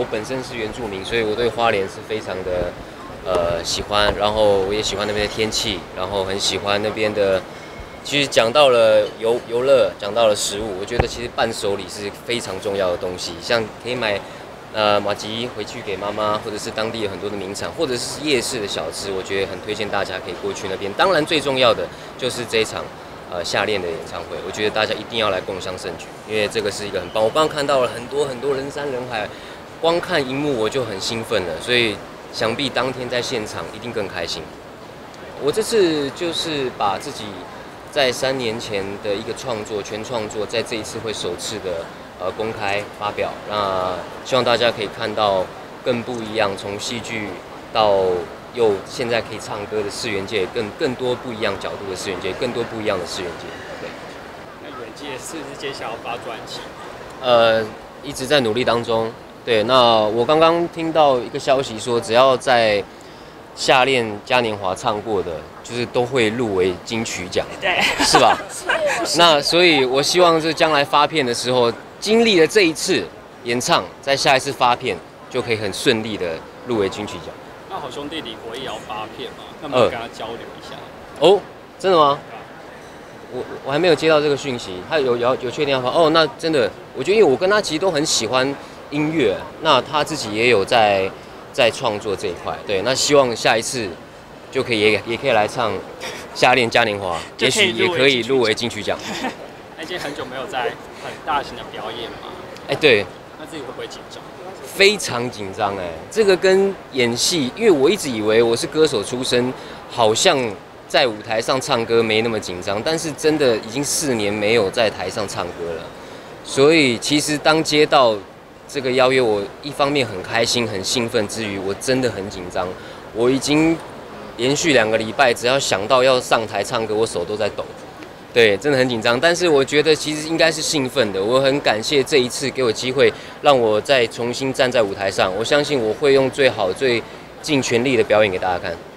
我本身是原住民，所以我对花莲是非常的喜欢，然后我也喜欢那边的天气，然后很喜欢那边的。其实讲到了游乐，讲到了食物，我觉得其实伴手礼是非常重要的东西，像可以买马吉回去给妈妈，或者是当地有很多的名产，或者是夜市的小吃，我觉得很推荐大家可以过去那边。当然最重要的就是这一场夏恋的演唱会，我觉得大家一定要来共襄盛举，因为这个是一个很棒。我刚刚看到了很多人山人海，光看荧幕我就很兴奋了，所以想必当天在现场一定更开心。我这次就是把自己在3年前的一个全创作，在这一次会首次的公开发表。那希望大家可以看到更不一样，从戏剧到现在可以唱歌的次元界，更多不一样角度的次元界，更多不一样的次元界。对。 那远界是不是接下来要发专辑？ 一直在努力当中。对，那我刚刚听到一个消息说，只要在夏恋嘉年华唱过的，就是都会入围金曲奖， 对， 是吧？那所以，我希望是将来发片的时候，经历了这一次演唱，在下一次发片就可以很顺利的入围金曲奖。 那好兄弟李国毅也要发片嘛？那么跟他交流一下。 哦，真的吗？我还没有接到这个讯息，他有确定要发哦？那真的，我觉得因为我跟他其实都很喜欢音乐，那他自己也有在创作这一块，对，那希望下一次就可以也可以来唱《夏恋嘉年华》，也许也可以入围金曲奖。 那已经很久没有在很大型的表演嘛？ 对， 那自己会不会紧张？ 非常紧张这个跟演戏，因为我一直以为我是歌手出身，好像在舞台上唱歌没那么紧张，但是真的已经4年没有在台上唱歌了，所以其实当接到这个邀约，我一方面很开心、很兴奋之余，我真的很紧张。我已经连续2个礼拜，只要想到要上台唱歌，我手都在抖。对，真的很紧张。但是我觉得其实应该是兴奋的。我很感谢这一次给我机会，让我再重新站在舞台上。我相信我会用最好、最尽全力的表演给大家看。